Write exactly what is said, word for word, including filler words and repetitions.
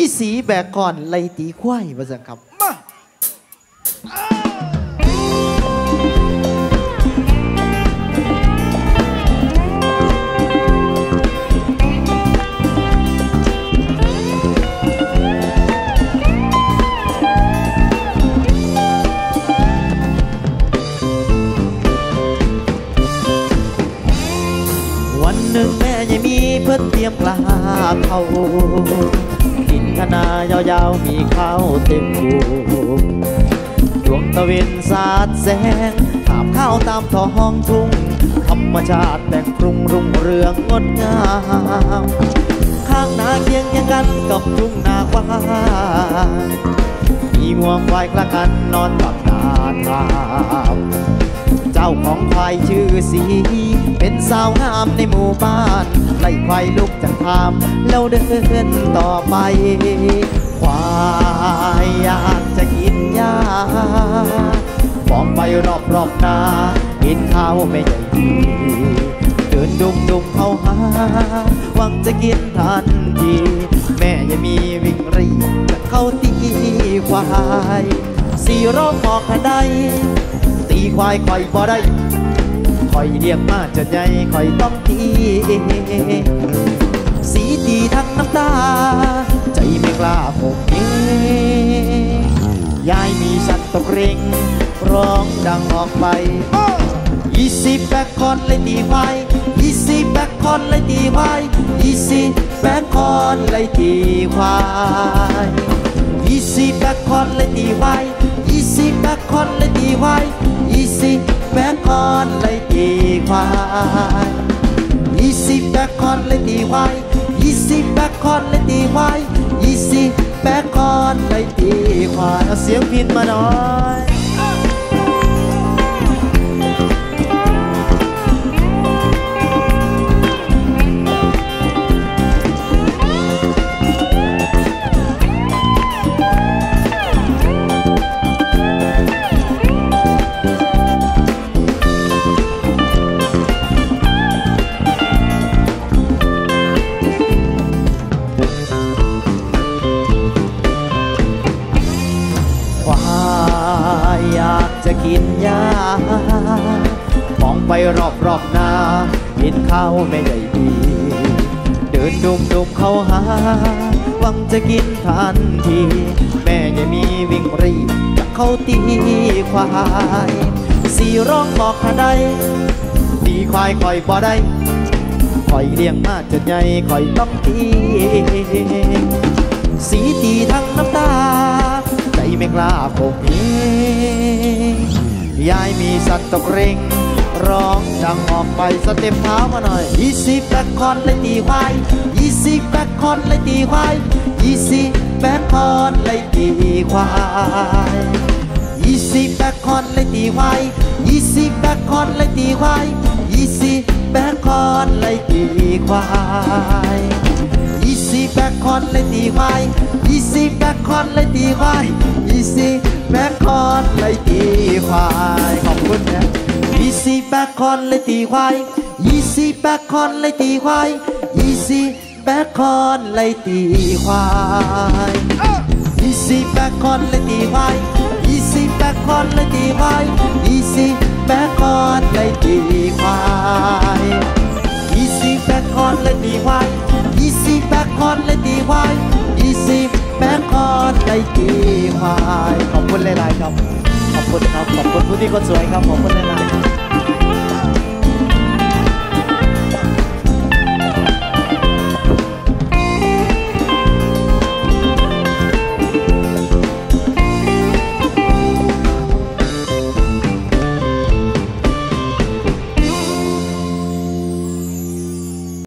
อีสีแบกก่อนไล่ตีควายมาสังครับมาวันหนึ่งแม่ยังมีเพื่อนเตรียมปลาเขากินขนายาวๆมีข้าวเต็มกูดวงตะเวนสาดแสงถามข้าวตามท้องทุ่งธรรมชาติแต่งปรุงรุ่งเรืองงดงามข้างนาเคียงยังกันกับทุ่งนากว้างมีงวงควายคละกันนอนตักตาทามเจ้าของควายชื่อสีเป็นสาวงามในหมู่บ้านไล่ควายลุกจากทามแล้วเดินต่อไปควายอยากจะกินหญ้ามองไปรอบรอบนาเห็นข้าวไม่ใหญ่ดีเดินดุมดุมเข้าหาหวังจะกินทันทีแม่ยังมีวิ่งรีจะเข้าตีควายสีร้องบอกขนาดตีควายคอยบ่ได้คอยเลี้ยงมาจนใหญ่คอยต้องตีสีตีทั้งน้ำตาใจไม่กล้าปกเอยายมีสัตว์ตกเร่งร้องดังออกไปยี่สิบแบกคอนเลยตีควายยี่สิบแบกคอนเลยตีควายยี่สิบแบกคอนเลยตีควายยี่สิบแบกคอนเลยตีควายยี่สิบแบกคอนเลยตีควายยี่สิบแบกคอนเลยตีควายยี่สิบแบกคอนเลยตีควายยี่สิบแบกคอนเลยตีควายยี่สิบแบกคอนเลยตีควายเอาเสียงพินมาหน่อยจะกินหญ้ามองไปรอบรอบนาเห็นข้าวไม่ใหญ่ดีเดินดุมดุมเข้าหาหวังจะกินทันทีแม่ยังมีวิ่งรีจะเข้าตีควายสีร้องบอกขนาดตีควายคอยบ่ได้คอยเลี้ยงมาจนใหญ่คอยต้องตีสีตีทั้งน้ำตาใจไม่กล้าปกยายมีสัตว์ตกเร่งร้องดังออกไปสเต็ปเท้ามาหน่อยยี่สิบแบกคอนเลยตีควายยี่สิบแบกคอนเลยตีควายยี่สิบแบกคอนเลยตีควายยี่สิบแบกคอนเลยตีควายยี่สิบแบกคอนเลยตีควายยี่สิบแบกคอนเลยตีควายยี่สิบแบกคอนเลยตีควายยี่สิบแบกคอนเลยตีควายยี่สิบแบกคอนเลยตีควายขอบคุณนะยี่สิบแบกคอนเลยตีควายยี่สิบแบกคอนเลยตีควายยี่สิบแบกคอนเลยตีควายยี่สิบแบกคอนเลยตีควายยี่สิบแบกคอนเลยตีควายยี่สิบแบกคอนเลยตีควายยี่สิบแบกคอนเลยตีควายยี่สิบแบกคอนเลยตีควายยี่สิบแบกคอนเลยตีควายขอบคุณหลายๆครับขอบคุณครับขอบคุณผู้ที่คนสวยครับขอบคุณหลาย